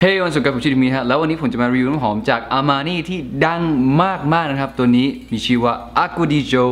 เฮ้ยวันสุดกับผมชื่อมีฮะแล้ววันนี้ผมจะมารีวิวน้ำหอมจาก Armani ที่ดังมากนะครับตัวนี้มีชื่อว่า Acqua di Gio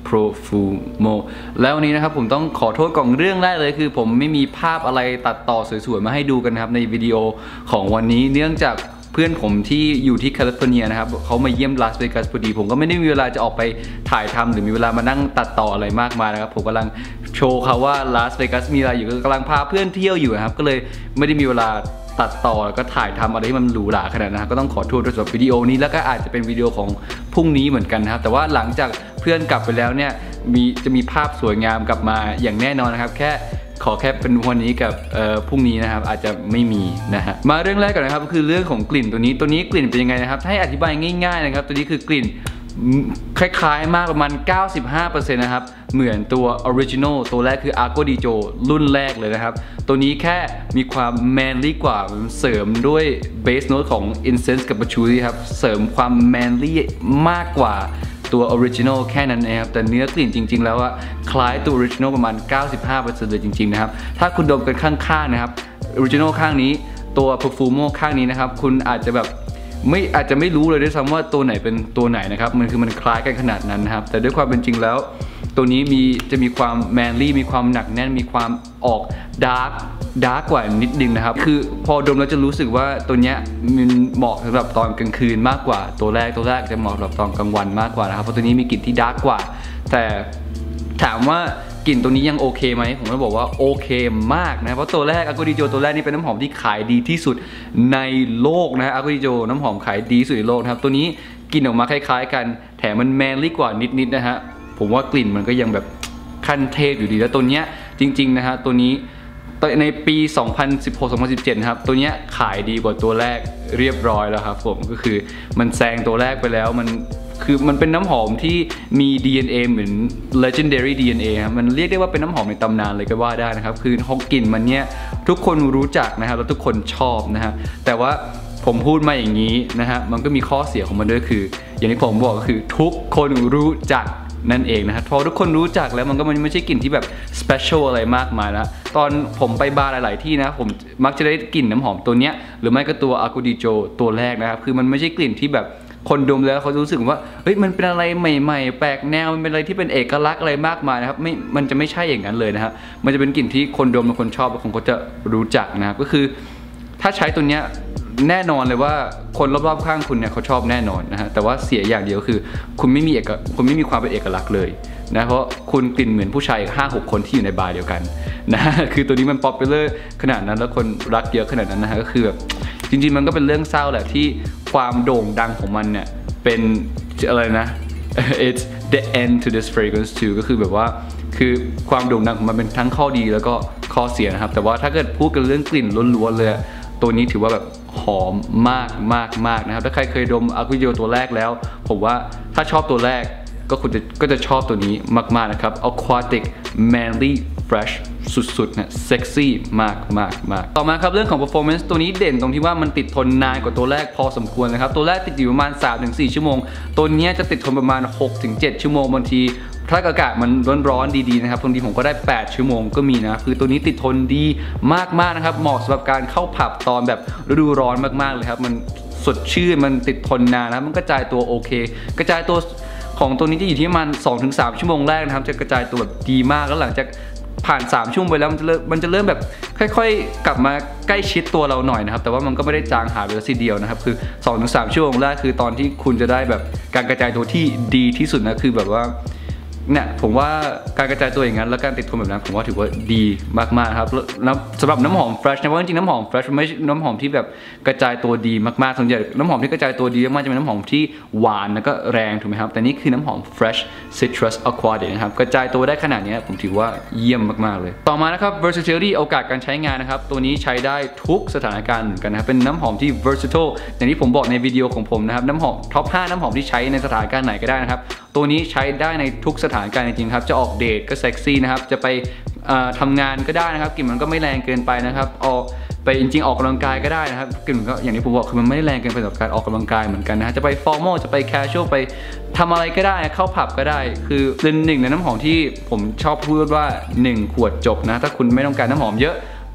Profumo แล้ววันนี้นะครับผมต้องขอโทษก่อนเรื่องแรกเลยคือผมไม่มีภาพอะไรตัดต่อสวยๆมาให้ดูกันนะครับในวิดีโอของวันนี้เนื่องจากเพื่อนผมที่อยู่ที่แคลิฟอร์เนียนะครับเขามาเยี่ยมลาสเวกัสพอดีผมก็ไม่ได้มีเวลาจะออกไปถ่ายทำหรือมีเวลามานั่งตัดต่ออะไรมากมายนะครับผมกำลังโชว์เขาว่าลาสเวกัสมีอะไรอยู่กำลังพาเพื่อนเที่ยวอยู่ครับก็เลยไม่ได้มีเวลาตัดต่อแล้วก็ถ่ายทำอะไรที่มันหรูหราขนาดนั้นก็ต้องขอโทษด้วยสำหรับวิดีโอนี้แล้วก็อาจจะเป็นวิดีโอของพรุ่งนี้เหมือนกันนะครับแต่ว่าหลังจากเพื่อนกลับไปแล้วเนี่ยจะมีภาพสวยงามกลับมาอย่างแน่นอนนะครับขอแค่เป็นวันนี้กับพรุ่งนี้นะครับอาจจะไม่มีนะฮะมาเรื่องแรกก่อนนะครับก็คือเรื่องของกลิ่นตัวนี้กลิ่นเป็นยังไงนะครับให้อธิบายง่ายๆนะครับตัวนี้คือกลิ่นคล้ายๆมากประมาณ 95% นะครับเหมือนตัว Original ตัวแรกคือ Acqua di Gio รุ่นแรกเลยนะครับตัวนี้แค่มีความแมนลี่กว่าเสริมด้วยเบสโน้ตของ Incense กับ Patchouli ครับเสริมความแมนลี่มากกว่าตัว Original แค่นั้นเองครับแต่เนื้อกลิ่นจริงๆแล้วอะคล้ายตัว Original ประมาณ 95% เลยจริงๆนะครับถ้าคุณดมกันข้างๆนะครับ Original ข้างนี้ตัว Profumo ข้างนี้นะครับคุณอาจจะไม่รู้เลยด้วยซ้ำว่าตัวไหนเป็นตัวไหนนะครับมันคล้ายกันขนาดนั้นนะครับแต่ด้วยความเป็นจริงแล้วตัวนี้จะมีความแมนลี่มีความหนักแน่นมีความออกดาร์กกว่านิดนึงนะครับคือพอดมแล้วจะรู้สึกว่าตัวนี้มันเหมาะสำหรับตอนกลางคืนมากกว่าตัวแรกจะเหมาะสำหรับตอนกลางวันมากกว่านะครับเพราะตัวนี้มีกลิ่นที่ดาร์กกว่าแต่ถามว่ากลิ่นตัวนี้ยังโอเคไหมผมก็บอกว่าโอเคมากนะเพราะตัวแรก Acqua di Gio ตัวแรกนี่เป็นน้ำหอมที่ขายดีที่สุดในโลกนะ Acqua di Gio น้ำหอมขายดีสุดในโลกนะครับตัวนี้กลิ่นออกมาคล้ายๆกันแถมมันแมนลี่กว่านิดๆนะฮะผมว่ากลิ่นมันก็ยังแบบขั้นเทพอยู่ดีแล้วตัวเนี้ยจริงๆนะฮะตัวนี้ในปี 2016-2017 นะครับตัวนี้ขายดีกว่าตัวแรกเรียบร้อยแล้วครับผมก็คือมันแซงตัวแรกไปแล้วมันเป็นน้ำหอมที่มี DNA เหมือน legendary DNA ครับมันเรียกได้ว่าเป็นน้ำหอมในตำนานเลยก็ว่าได้นะครับคือกลิ่นมันเนี้ยทุกคนรู้จักนะครับแล้วทุกคนชอบนะฮะแต่ว่าผมพูดมาอย่างนี้นะฮะมันก็มีข้อเสียของมันด้วยคืออย่างที่ผมบอกก็คือทุกคนรู้จักนั่นเองนะครับพอทุกคนรู้จักแล้วมันก็ไม่ใช่กลิ่นที่แบบ special อะไรมากมายแล้วตอนผมไปบาร์หลายๆที่นะผมมักจะได้กลิ่นน้ำหอมตัวเนี้ยหรือไม่ก็ตัว Acqua di Gio ตัวแรกนะครับคือมันไม่ใช่กลิ่นที่แบบคนดมแล้วเขารู้สึกว่าเฮ้ยมันเป็นอะไรใหม่ๆแปลกแนวมันเป็นอะไรที่เป็นเอกลักษณ์อะไรมากมายนะครับมันจะไม่ใช่อย่างนั้นเลยนะครับมันจะเป็นกลิ่นที่คนดมและคนชอบและคนก็จะรู้จักนะครับก็คือถ้าใช้ตัวเนี้ยแน่นอนเลยว่าคนรอบๆข้างคุณเนี่ยเขาชอบแน่นอนนะฮะแต่ว่าเสียอย่างเดียวคือคุณไม่มีความเป็นเอกลักษณ์เลยนะเพราะคุณกลิ่นเหมือนผู้ชาย5-6 คนที่อยู่ในบาร์เดียวกันนะคือตัวนี้มันป๊อปปูล่าขนาดนั้นแล้วคนรักเยอะขนาดนั้นนะฮะก็คือแบบจริงๆมันก็เป็นเรื่องเศร้าแหละที่ความโด่งดังของมันเนี่ยเป็นอะไรนะ it's the end to this fragrance too ก็คือแบบว่าคือความโด่งดังของมันเป็นทั้งข้อดีแล้วก็ข้อเสียนะครับแต่ว่าถ้าเกิดพูดกันเรื่องกลิ่นล้วนๆเลยตัวนี้ถือว่าแบบหอมมากนะครับถ้าใครเคยดม Acqua di Gio ตัวแรกแล้วผมว่าถ้าชอบตัวแรกก็จะชอบตัวนี้มากๆนะครับ Aquatic Manly Fresh สุดๆนะเซ็กซี่มากต่อมาครับเรื่องของ performance ตัวนี้เด่นตรงที่ว่ามันติดทนนานกว่าตัวแรกพอสมควรนะครับตัวแรกติดอยู่ประมาณ 3-4 ชั่วโมงตัวนี้จะติดทนประมาณ 6-7 ชั่วโมงบางทีถ้าอากาศมันร้อนดีๆนะครับบางทีผมก็ได้8 ชั่วโมงก็มีนะคือตัวนี้ติดทนดีมากนะครับเหมาะสำหรับการเข้าผับตอนแบบฤดูร้อนมากๆเลยครับมันสดชื่นมันติดทนนานนะมันกระจายตัวโอเคกระจายตัวของตัวนี้จะอยู่ที่ประมาณ 2-3 ชั่วโมงแรกนะครับจะกระจายตัวแบบดีมากแล้วหลังจากผ่าน3 ชั่วโมงไปแล้วมันจะเริ่มแบบค่อยๆกลับมาใกล้ชิดตัวเราหน่อยนะครับแต่ว่ามันก็ไม่ได้จางหายไปทีเดียวนะครับคือ 2-3 ชั่วโมงแรกคือตอนที่คุณจะได้แบบการกระจายตัวที่ดีที่สุดนะคือแบบว่าเนี่ยผมว่าการกระจายตัวอย่างนั้นและการติดทนแบบนั้นผมว่าถือว่าดีมากๆครับสำหรับน้ำหอม fresh นะเพราะจริงๆน้ำหอม fresh ไม่ใช่น้ำหอมที่แบบกระจายตัวดีมากๆส่วนใหญ่น้ำหอมที่กระจายตัวดีมากจะเป็นน้ำหอมที่หวานแล้วก็แรงถูกไหมครับแต่นี่คือน้ำหอม fresh citrus aquatic นะครับกระจายตัวได้ขนาดนี้ผมถือว่าเยี่ยมมากๆเลยต่อมานะครับ versatility โอกาสการใช้งานนะครับตัวนี้ใช้ได้ทุกสถานการณ์เหมือนกันนะครับเป็นน้ำหอมที่ versatile อย่างที่ผมบอกในวิดีโอของผมนะครับน้ำหอมท็อป 5น้ำหอมที่ใช้ในสถานการณ์ไหนก็ได้นะครับตัวนี้ใช้ได้ในทุกสถานการณ์จริงๆครับจะออกเดทก็เซ็กซี่นะครับจะไปทำงานก็ได้นะครับกลิ่นมันก็ไม่แรงเกินไปนะครับออกไปจริงๆออกกำลังกายก็ได้นะครับกลิ่นก็อย่างที่ผมบอกคือมันไม่แรงเกินไปสำหรับการออกกำลังกายเหมือนกันนะจะไปฟอร์มอลจะไปแคชชวลไปทำอะไรก็ได้เข้าผับก็ได้คือเป็นหนึ่งในน้ำหอมที่ผมชอบพูดว่า1 ขวดจบนะถ้าคุณไม่ต้องการน้ำหอมเยอะ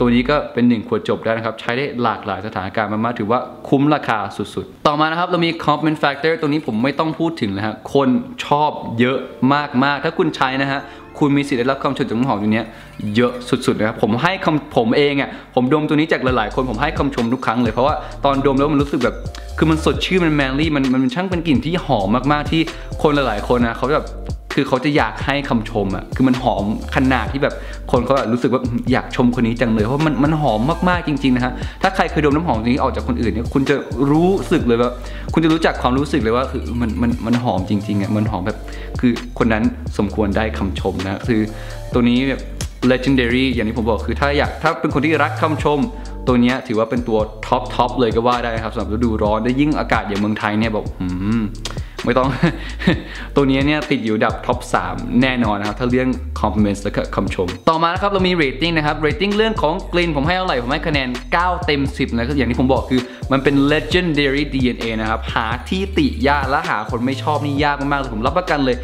ตัวนี้ก็เป็น1ขวดจบได้นะครับใช้ได้หลากหลายสถานการณ์มากๆถือว่าคุ้มราคาสุดๆต่อมานะครับเรามี compliment factor ตัวนี้ผมไม่ต้องพูดถึงนะฮะคนชอบเยอะมากๆถ้าคุณใช้นะฮะคุณมีสิทธิ์ได้รับคำชมจากน้ำหอมตัวนี้เยอะสุดๆนะครับผมเองอ่ะผมดมตัวนี้จากหลายๆคนผมให้คำชมทุกครั้งเลยเพราะว่าตอนดมแล้วมันรู้สึกแบบคือมันสดชื่นมันแมนลี่มันช่างเป็นกลิ่นที่หอมมากๆที่คนหลายๆคนนะเขาแบบคือเขาจะอยากให้คำชมอ่ะคือมันหอมขนาดที่แบบคนเขารู้สึกว่าอยากชมคนนี้จังเลยเพราะมันหอมมากๆจริงๆนะฮะถ้าใครเคยดมน้ำหอมนี้ออกจากคนอื่นเนี่ยคุณจะรู้สึกเลยว่าคุณจะรู้จักความรู้สึกเลยว่าคือมันหอมจริงๆอ่ะมันหอมแบบคือคนนั้นสมควรได้คำชมนะคือตัวนี้แบบ legendary อย่างที่ผมบอกคือถ้าเป็นคนที่รักคำชมตัวนี้ถือว่าเป็นตัวท็อปเลยก็ว่าได้ครับสำหรับฤดูร้อนได้ยิ่งอากาศอย่างเมืองไทยเนี่ยบอกไม่ต้อง ตัวนี้เนี่ยติดอยู่ดับท็อป 3 แน่นอนนะครับถ้าเรื่อง compliments และคำชมต่อมานะครับเรามี rating นะครับ rating เรื่องของกลิ่นผมให้เท่าไหร่ผมให้คะแนน9 เต็ม 10นะครับอย่างที่ผมบอกคือมันเป็น legendary DNA นะครับหาที่ติยากและหาคนไม่ชอบนี่ยากมากๆเลยผมรับประกันเลย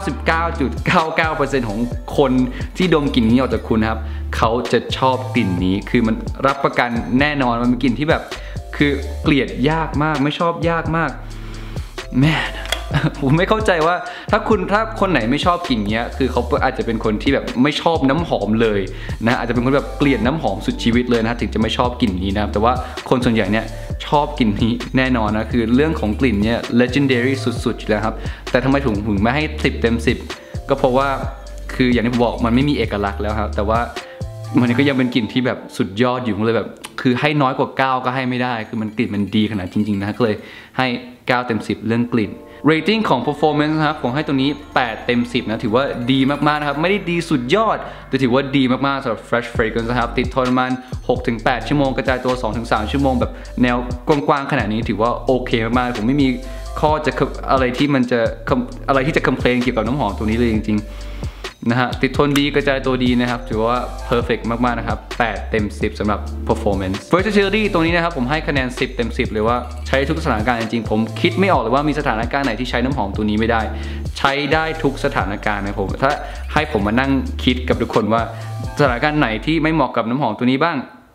99.99% ของคนที่ดมกลิ่นนี้ออกจากคุณนะครับเขาจะชอบกลิ่นนี้คือมันรับประกันแน่นอนมันเป็นกลิ่นที่แบบคือเกลียดยากมากไม่ชอบยากมากแม่ผมไม่เข้าใจว่าถ้าคนไหนไม่ชอบกลิ่นเนี้ยคือเขาอาจจะเป็นคนที่แบบไม่ชอบน้ำหอมเลยนะอาจจะเป็นคนแบบเกลียดน้ำหอมสุดชีวิตเลยนะถึงจะไม่ชอบกลิ่นนี้นะแต่ว่าคนส่วนใหญ่เนี่ยชอบกลิ่นนี้แน่นอนนะคือเรื่องของกลิ่นเนี่ย legendary สุดๆแล้วครับแต่ทำไมถึงไม่ให้10 เต็ม 10ก็เพราะว่าคืออย่างที่ผมบอกมันไม่มีเอกลักษณ์แล้วครับแต่ว่ามันก็ยังเป็นกลิ่นที่แบบสุดยอดอยู่เลยแบบคือให้น้อยกว่า9ก็ให้ไม่ได้คือมันกลิ่นมันดีขนาดจริงๆนะก็เลยให้9 เต็ม 10เรื่องกลิ่น rating ของ performance นะครับผมให้ตัวนี้8 เต็ม 10นะถือว่าดีมากๆนะครับไม่ได้ดีสุดยอดแต่ถือว่าดีมากๆสำหรับ fresh fragrance นะครับติดทนประมาณ 6-8 ชั่วโมงกระจายตัว 2-3 ชั่วโมงแบบแนวกว้างๆขนาดนี้ถือว่าโอเคมากๆผมไม่มีข้อจะอะไรที่จะ complain เกี่ยวกับน้ำหอมตัวนี้เลยจริงๆนะฮะติดทนดีกระจายตัวดีนะครับถือว่า perfect มากๆนะครับ8 เต็ม 10สำหรับ performance versatility ตรงนี้นะครับผมให้คะแนน10 เต็ม 10เลยว่าใช้ทุกสถานการณ์จริงๆผมคิดไม่ออกเลยว่ามีสถานการณ์ไหนที่ใช้น้ำหอมตัวนี้ไม่ได้ใช้ได้ทุกสถานการณ์นะผมถ้าให้ผมมานั่งคิดกับทุกคนว่าสถานการณ์ไหนที่ไม่เหมาะกับน้ำหอมตัวนี้บ้าง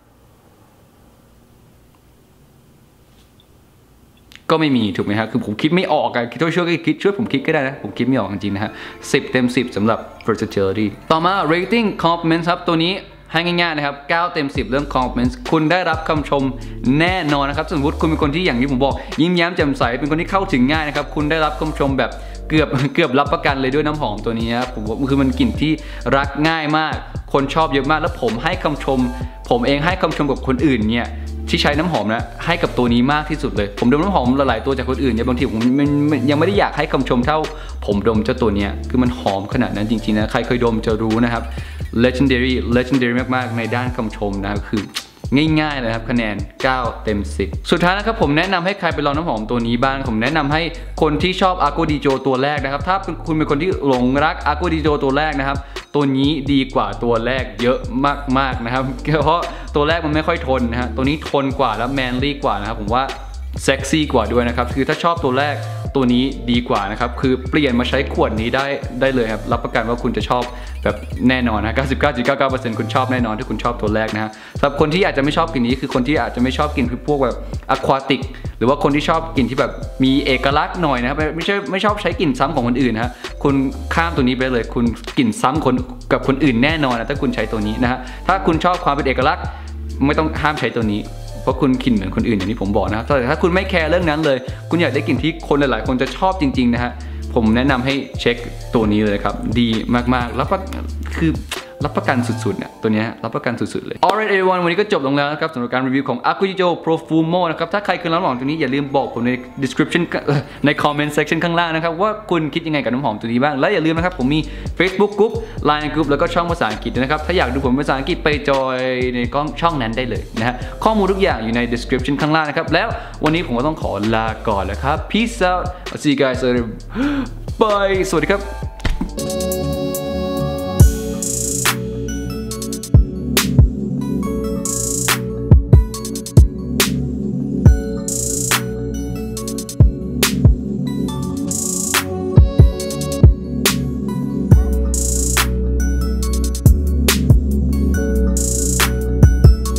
ก็ไม่มีถูกไหมครับคือผมคิดไม่ออกกันช่วยผมคิดก็ได้นะผมคิดไม่ออกจริงๆนะฮะ10 เต็ม 10สำหรับ versatility ต่อมา rating compliments ครับตัวนี้ให้ง่ายๆนะครับ9 เต็ม 10เรื่อง compliments คุณได้รับคำชมแน่นอนนะครับสมมติคุณเป็นคนที่อย่างที่ผมบอกยิ้มแย้มแจ่มใสเป็นคนที่เข้าถึงง่ายนะครับคุณได้รับคำชมแบบเกือบรับประกันเลยด้วยน้ำหอมตัวนี้ครับผมว่าคือมันกลิ่นที่รักง่ายมากคนชอบเยอะมากแล้วผมให้คำชมผมเองให้คำชมกับคนอื่นเนี่ยที่ใช้น้ำหอมนะให้กับตัวนี้มากที่สุดเลยผมดมน้ำหอมหลายๆตัวจากคนอื่นเนี่ยบางทีผมยังไม่ได้อยากให้คำชมเท่าผมดมเจ้าตัวนี้คือมันหอมขนาดนั้นจริงๆนะใครเคยดมจะรู้นะครับ legendary มากๆในด้านคำชมนะคือง่ายๆเลยครับคะแนน9 เต็ม 10สุดท้ายนะครับผมแนะนำให้ใครไปลองน้ำหอมตัวนี้บ้างผมแนะนำให้คนที่ชอบ Acqua di Gio ตัวแรกนะครับถ้าคุณเป็นคนที่หลงรัก Acqua di Gio ตัวแรกนะครับตัวนี้ดีกว่าตัวแรกเยอะมากๆนะครับเพราะตัวแรกมันไม่ค่อยทนนะฮะตัวนี้ทนกว่าแล้วแมนลี่กว่านะครับผมว่าเซ็กซี่กว่าด้วยนะครับคือถ้าชอบตัวแรกตัวนี้ดีกว่านะครับคือเปลี่ยนมาใช้ขวดนี้ได้เลยครับรับประกันว่าคุณจะชอบแบบแน่นอนนะ 99.99% คุณชอบแน่นอนถ้าคุณชอบตัวแรกนะฮะสำหรับคนที่อาจจะไม่ชอบกลิ่นนี้คือคนที่อาจจะไม่ชอบกลิ่นพวกแบบอะควาติกหรือว่าคนที่ชอบกลิ่นที่แบบมีเอกลักษณ์หน่อยนะครับไม่ชอบใช้กลิ่นซ้ำของคนอื่นนะฮะคุณข้ามตัวนี้ไปเลยคุณกลิ่นซ้ำกับคนอื่นแน่นอนนะถ้าคุณใช้ตัวนี้นะฮะถ้าคุณชอบความเป็นเอกลักษณ์ไม่ต้องห้ามใช้ตัวนี้เพราะคุณกลิ่นเหมือนคนอื่นอย่างที่ผมบอกนะครับแต่ถ้าคุณไม่แคร์เรื่องนั้นเลยคุณอยากได้กลิ่นที่คนหลายๆคนจะชอบจริงๆนะฮะผมแนะนำให้เช็คตัวนี้เลยครับดีมากๆแล้วก็คือรับประกันสุดๆเนี่ยตัวนี้รับประกันสุดๆเลย Alright everyone วันนี้ก็จบลงแล้วนะครับสำหรับการรีวิวของ Acqua di Gio Profumo นะครับถ้าใครเคยลองน้ำหอมตัวนี้อย่าลืมบอกผมใน description ใน comment section ข้างล่างนะครับว่าคุณคิดยังไงกับน้ำหอมตัวนี้บ้างและอย่าลืมนะครับผมมี Facebook Group Line Group แล้วก็ช่องภาษาอังกฤษนะครับถ้าอยากดูผมภาษาอังกฤษไปจอยในช่องนั้นได้เลยนะฮะข้อมูลทุกอย่างอยู่ใน description ข้างล่างนะครับแล้ววันนี้ผมก็ต้องขอลาก่อนแล้วครับ Peace out I'll see you guys later Bye สวัสดีครับ